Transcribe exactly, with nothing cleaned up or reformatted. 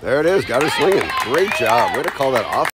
There it is. Got her swinging. Great job. Way to call that off.